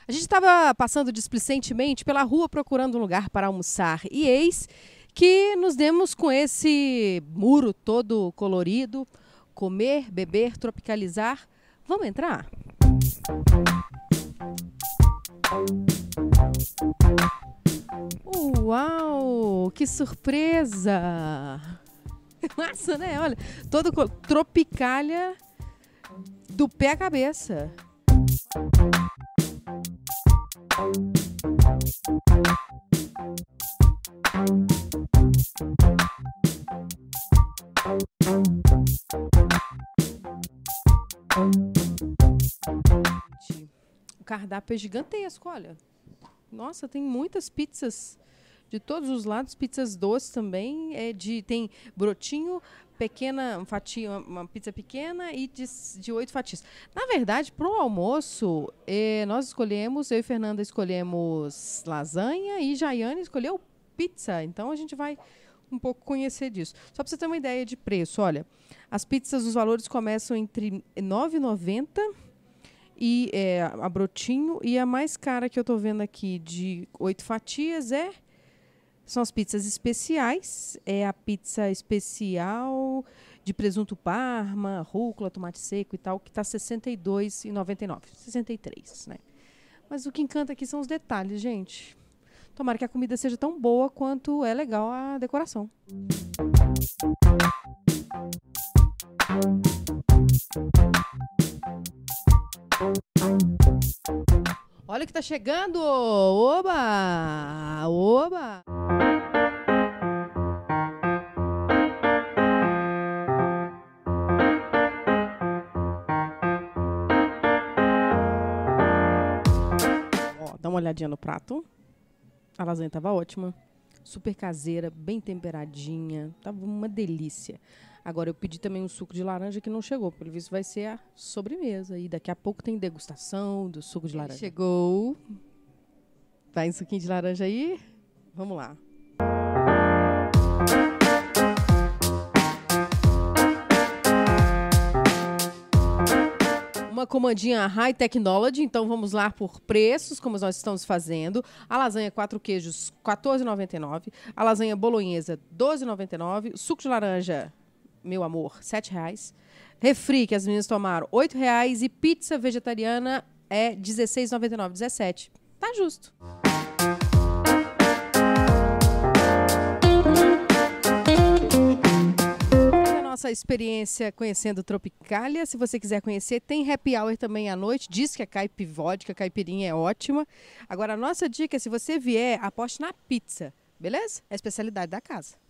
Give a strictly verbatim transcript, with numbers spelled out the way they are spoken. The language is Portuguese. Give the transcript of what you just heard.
A gente estava passando displicentemente pela rua procurando um lugar para almoçar e eis que nos demos com esse muro todo colorido, comer, beber, tropicalizar. Vamos entrar? Uau, que surpresa! Massa, né? Olha, todo Tropicália do pé à cabeça. O cardápio é gigantesco, olha. Nossa, tem muitas pizzas de todos os lados, pizzas doces também, é de, tem brotinho, pequena fatia, uma pizza pequena e de, de oito fatias. Na verdade, para o almoço, eh, nós escolhemos, eu e Fernanda escolhemos lasanha e Jaiane escolheu pizza. Então, a gente vai um pouco conhecer disso. Só para você ter uma ideia de preço, olha, as pizzas, os valores começam entre nove reais e noventa centavos e é, a brotinho, e a mais cara que eu estou vendo aqui de oito fatias é são as pizzas especiais, é a pizza especial de presunto parma, rúcula, tomate seco e tal, que está sessenta e dois reais e noventa e nove centavos, sessenta e três reais, né? Mas o que encanta aqui são os detalhes, gente. Tomara que a comida seja tão boa quanto é legal a decoração. Olha o que tá chegando! Oba! Oba! Ó, dá uma olhadinha no prato. A lasanha tava ótima. Super caseira, bem temperadinha. Tava uma delícia. Agora, eu pedi também um suco de laranja que não chegou. Pelo visto, vai ser a sobremesa. E daqui a pouco tem degustação do suco de laranja. Chegou. Vai um suquinho de laranja aí? Vamos lá. Uma comandinha High Technology, então vamos lá por preços, como nós estamos fazendo. A lasanha quatro queijos, quatorze reais e noventa e nove centavos. A lasanha bolonhesa, doze reais e noventa e nove centavos. Suco de laranja, meu amor, sete reais. Refri, que as meninas tomaram, oito reais. E pizza vegetariana é dezesseis reais e noventa e nove centavos, dezessete reais. Tá justo. Nossa experiência conhecendo Tropicália. Se você quiser conhecer, tem happy hour também à noite. Diz que a caipivódica, a caipirinha é ótima. Agora, a nossa dica é, se você vier, aposte na pizza, beleza? É a especialidade da casa.